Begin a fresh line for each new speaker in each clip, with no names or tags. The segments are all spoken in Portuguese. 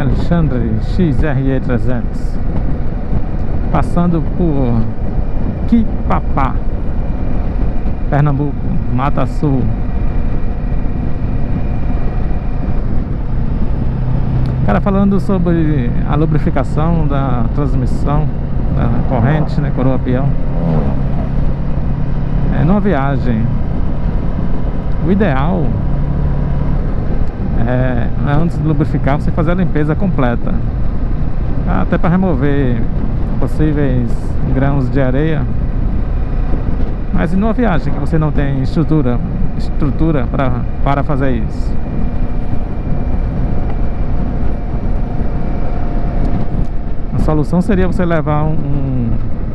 Alexandre XRE 300, passando por Quipapá, Pernambuco, Mata Sul. Cara, falando sobre a lubrificação da transmissão, da corrente, né, coroa peão. Numa viagem, o ideal é, antes de lubrificar, você fazer a limpeza completa, até para remover possíveis grãos de areia. Mas numa viagem que você não tem estrutura para fazer isso, a solução seria você levar um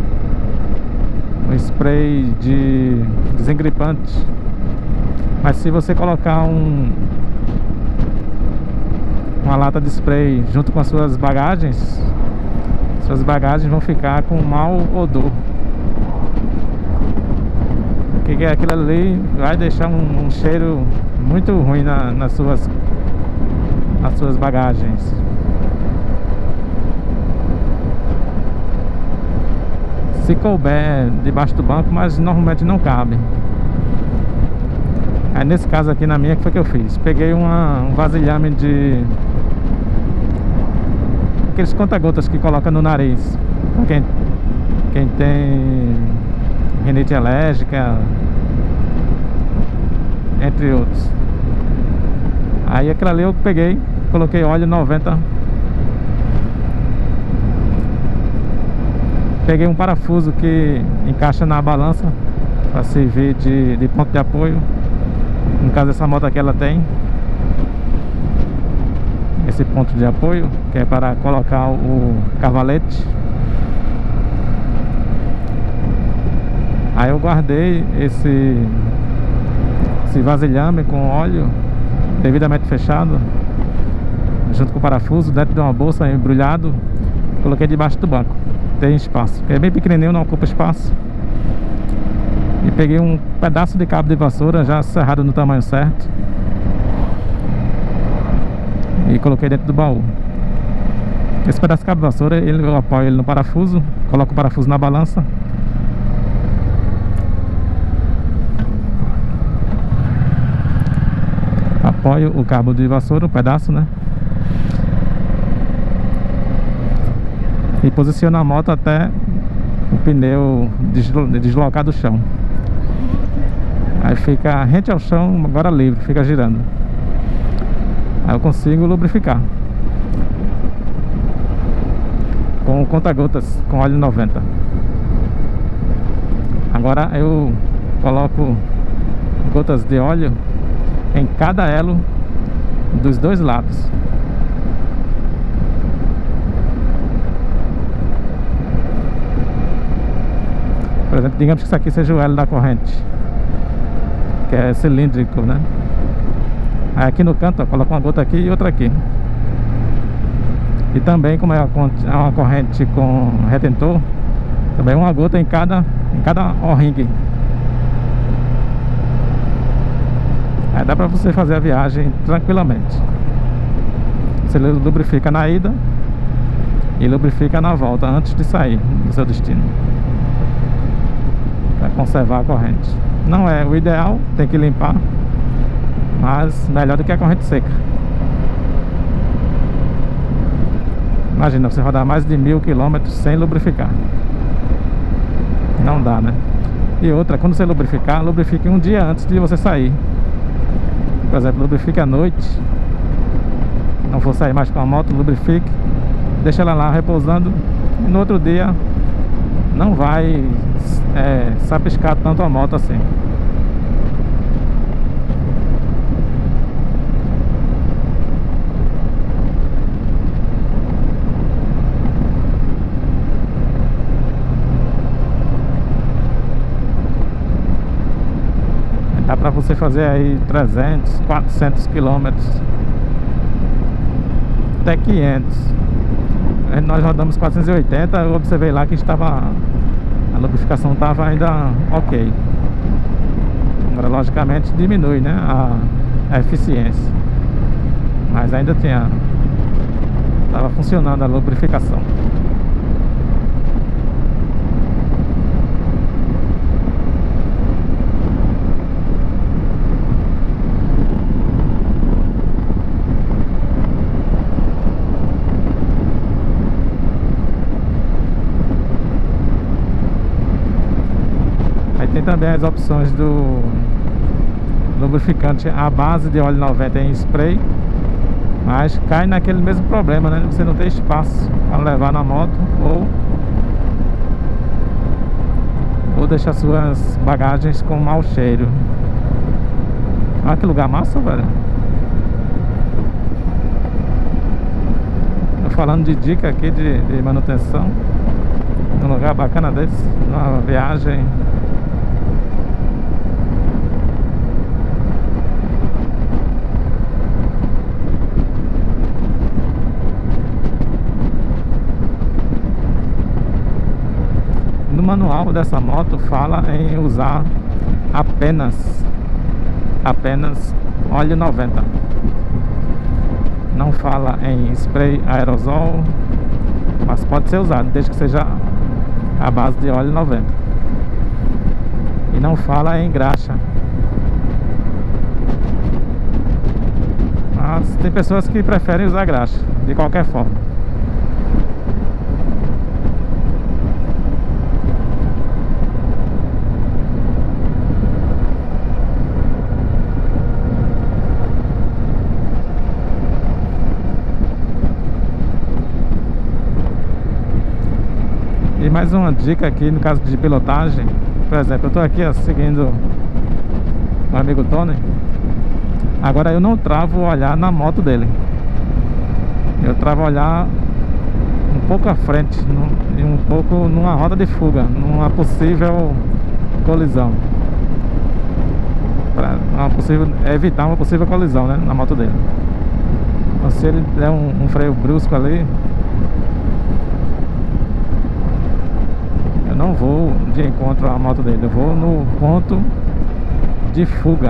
spray de desengripante. Mas se você colocar uma lata de spray junto com as suas bagagens vão ficar com mau odor. Porque aquilo ali vai deixar um cheiro muito ruim nas suas bagagens. Se couber debaixo do banco, mas normalmente não cabe. Aí nesse caso aqui na minha, que foi que eu fiz? Peguei um vasilhame de aqueles conta-gotas que coloca no nariz, quem tem rinite alérgica, entre outros. Aí aquilo ali eu peguei, coloquei óleo 90. Peguei um parafuso que encaixa na balança para servir de ponto de apoio. No caso dessa moto aqui, ela tem esse ponto de apoio, que é para colocar o cavalete. Aí eu guardei esse vasilhame com óleo devidamente fechado, junto com o parafuso, dentro de uma bolsa embrulhado. Coloquei debaixo do banco, tem espaço, é bem pequenininho, não ocupa espaço. E peguei um pedaço de cabo de vassoura já serrado no tamanho certo e coloquei dentro do baú. Esse pedaço de cabo de vassoura, eu apoio ele no parafuso, coloco o parafuso na balança, apoio o cabo de vassoura, um pedaço, né, e posiciono a moto até o pneu deslocar do chão. Aí fica rente ao chão, agora livre, fica girando. Aí eu consigo lubrificar com conta-gotas, com óleo 90. Agora eu coloco gotas de óleo em cada elo dos dois lados. Por exemplo, digamos que isso aqui seja o elo da corrente, que é cilíndrico, né? Aí aqui no canto, ó, coloco uma gota aqui e outra aqui. E também, como é uma corrente com retentor, também uma gota em cada O-ring. Aí dá pra você fazer a viagem tranquilamente. Você lubrifica na ida e lubrifica na volta, antes de sair do seu destino, para conservar a corrente. Não é o ideal, tem que limpar, mas melhor do que a corrente seca. Imagina você rodar mais de 1000 km sem lubrificar. Não dá, né? E outra, quando você lubrificar, lubrifique um dia antes de você sair. Por exemplo, lubrifique à noite. Não for sair mais com a moto, lubrifique, deixa ela lá repousando, e no outro dia não vai sapiscar tanto a moto assim. Dá pra você fazer aí 300, 400 quilômetros, até 500. Nós rodamos 480, eu observei lá que a lubrificação estava ainda ok. Agora logicamente diminui, né, a eficiência, mas ainda Tava funcionando a lubrificação. Aí tem também as opções do lubrificante à base de óleo 90 em spray, mas cai naquele mesmo problema, né? Você não tem espaço para levar na moto ou deixar suas bagagens com mau cheiro. Olha que lugar massa, velho. Tô falando de dica aqui de manutenção. Um lugar bacana desse, uma viagem. No manual dessa moto fala em usar apenas óleo 90. Não fala em spray aerosol, mas pode ser usado desde que seja a base de óleo 90. E não fala em graxa. Mas tem pessoas que preferem usar graxa de qualquer forma. E mais uma dica aqui no caso de pilotagem. Por exemplo, eu tô aqui seguindo o amigo Tony. Agora eu não travo o olhar na moto dele. Eu travo o olhar um pouco à frente e um pouco numa rota de fuga, numa possível colisão, para evitar uma possível colisão, né, na moto dele. Então, se ele der um freio brusco ali, eu não vou de encontro à moto dele, eu vou no ponto de fuga.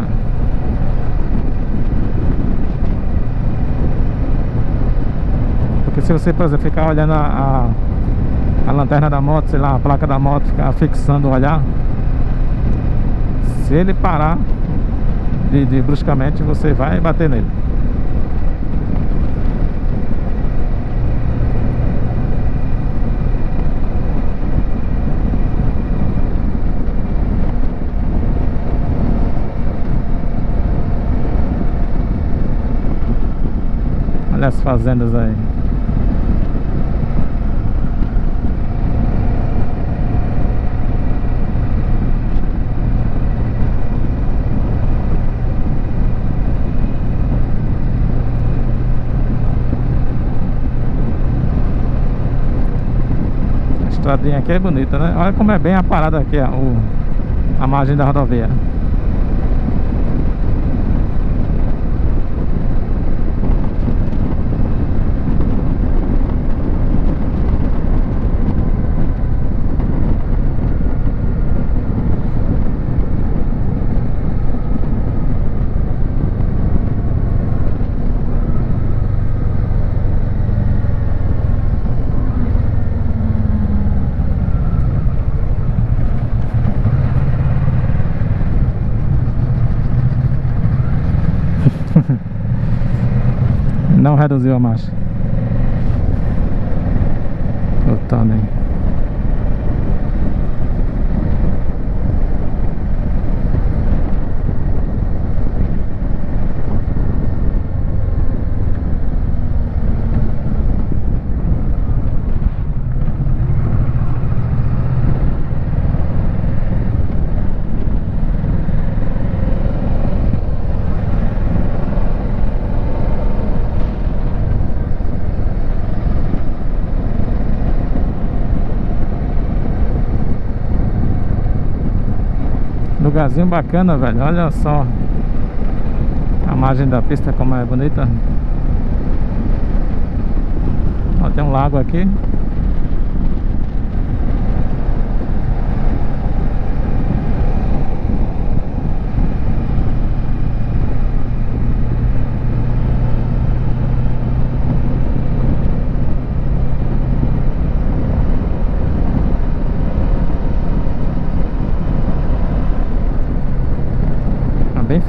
Porque se você, por exemplo, ficar olhando a lanterna da moto, sei lá, a placa da moto, ficar fixando o olhar, se ele parar bruscamente, você vai bater nele. Olha as fazendas aí. A estradinha aqui é bonita, né? Olha como é bem a parada aqui, ó, a margem da rodovia. Não reduziu a marcha. Voltando aí. Lugarzinho bacana, velho. Olha só a margem da pista como é bonita. Ó, tem um lago aqui.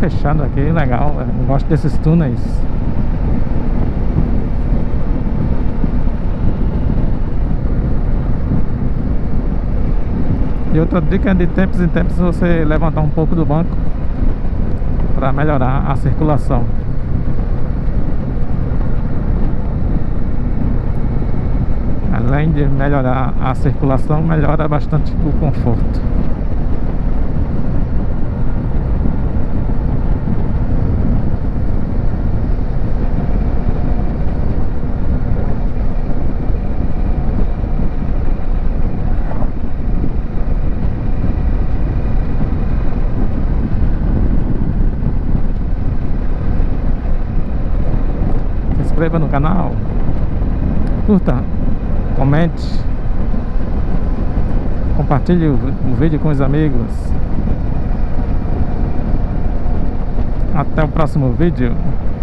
fechado aqui, legal. Eu gosto desses túneis. E outra dica é de tempos em tempos você levantar um pouco do banco para melhorar a circulação. Além de melhorar a circulação, melhora bastante o conforto. Se inscreva no canal, curta, comente, compartilhe o vídeo com os amigos. Até o próximo vídeo.